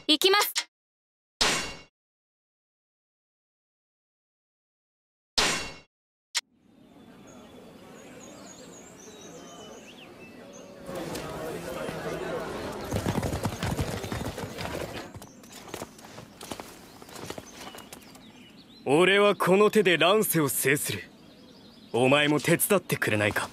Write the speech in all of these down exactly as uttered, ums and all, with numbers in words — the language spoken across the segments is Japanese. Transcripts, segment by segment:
行きます。 俺はこの手で乱世を制する。お前も手伝ってくれないか。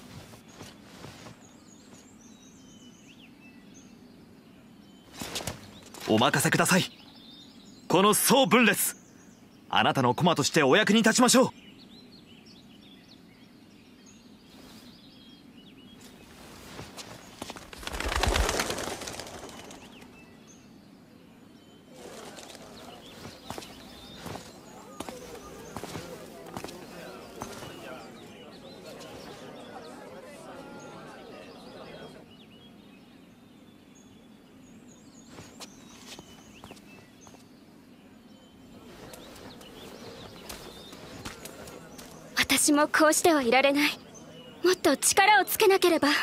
お任せください。この総分裂、あなたの駒としてお役に立ちましょう。 私もこうしてはいられない。もっと力をつけなければ。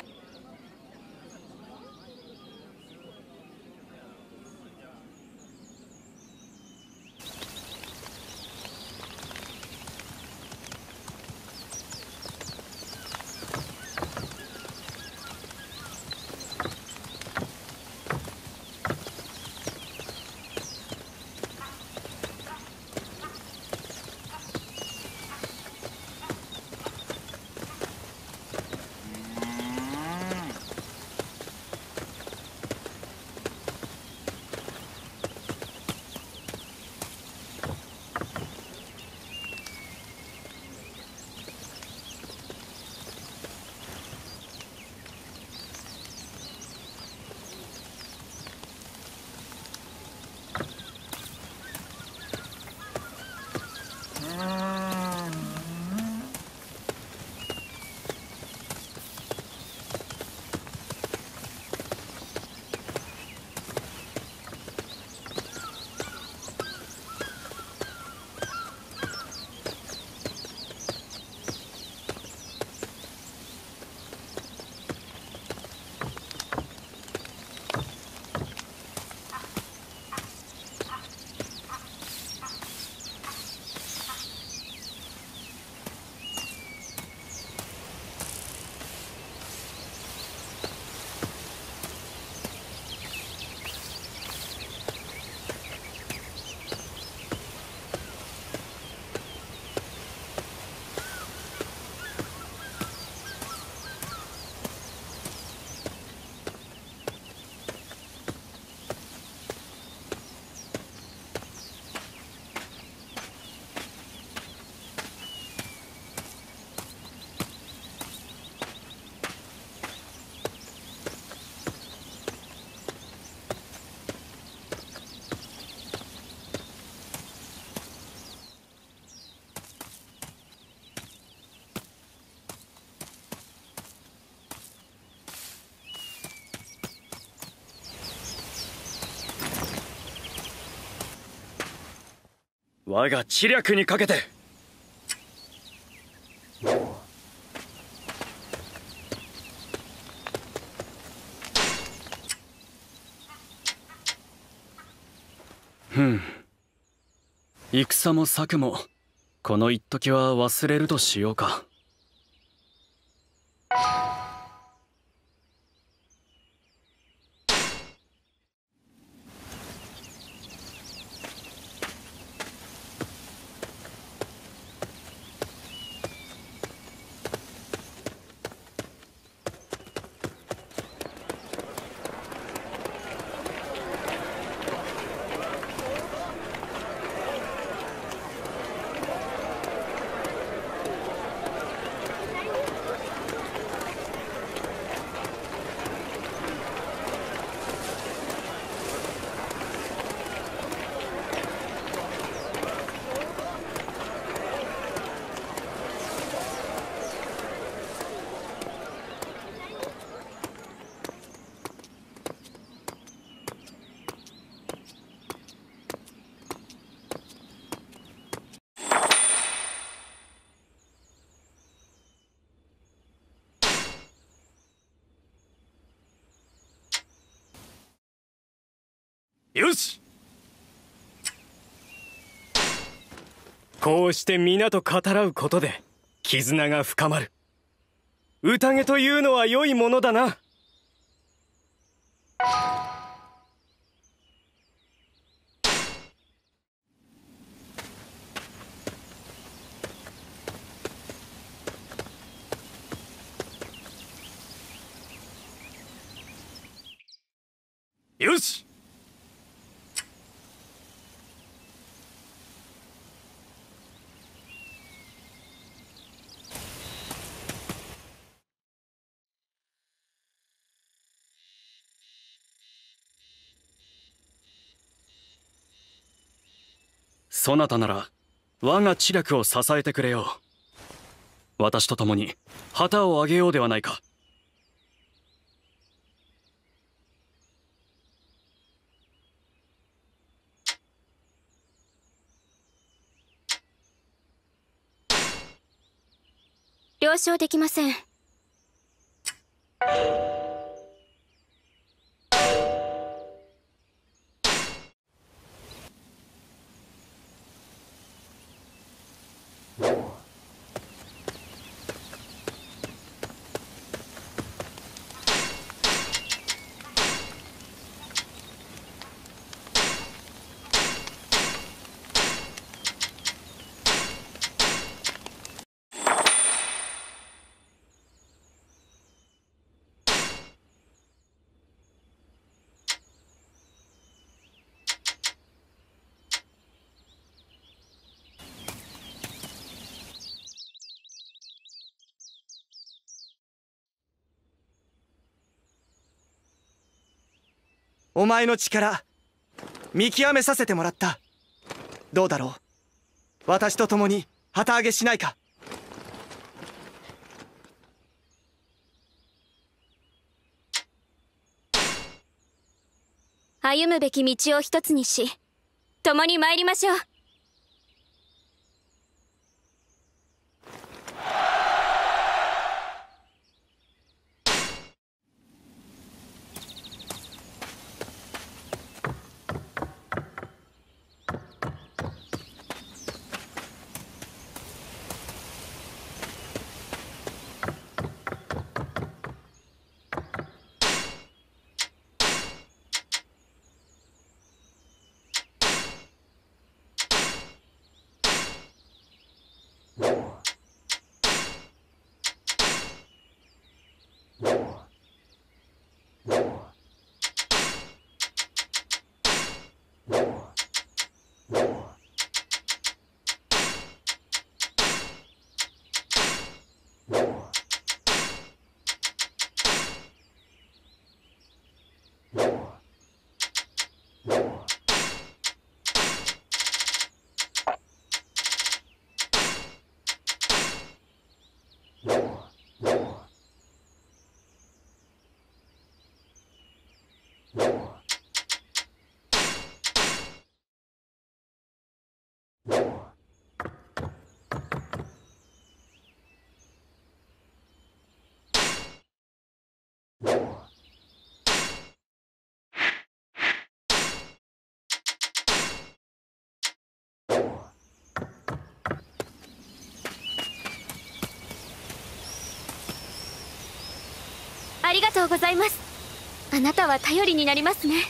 我が知略にかけて。 ふん。戦も策もこの一時は忘れるとしようか。 よし、 こうして皆と語らうことで絆が深まる。宴というのは良いものだな。よし。 そなたなら我が知略を支えてくれよう。私と共に旗を上げようではないか。 了承できません。 お前の力見極めさせてもらった。どうだろう、私と共に旗揚げしないか。 歩むべき道を一つにし、共に参りましょう。ありがとうございます。あなたは頼りになりますね。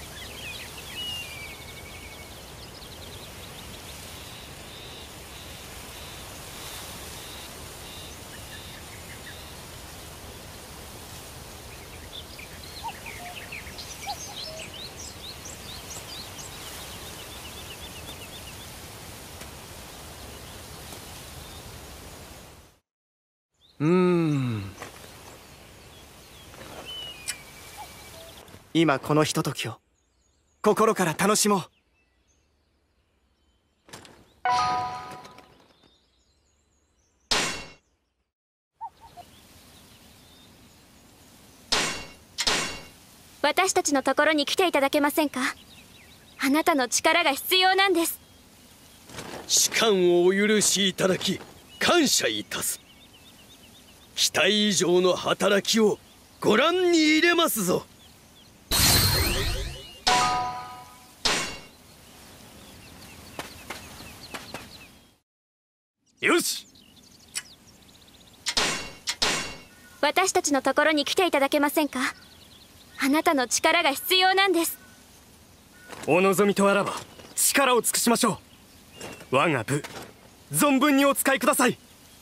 うーん今このひとときを心から楽しもう。 私たちのところに来ていただけませんか。あなたの力が必要なんです。 仕官をお許しいただき感謝いたす。期待以上の働きをご覧に入れますぞ。 よし。 私たちのところに来ていただけませんか？あなたの力が必要なんです。 お望みとあらば力を尽くしましょう。我が部存分にお使いください。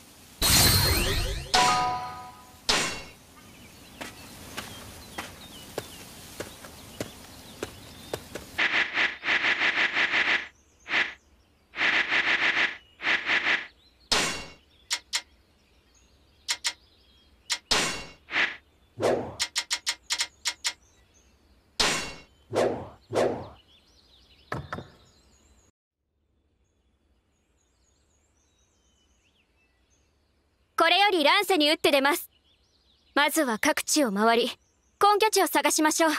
これより乱世に打って出ます。まずは各地を回り根拠地を探しましょう。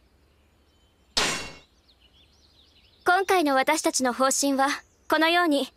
今回の私たちの方針はこのように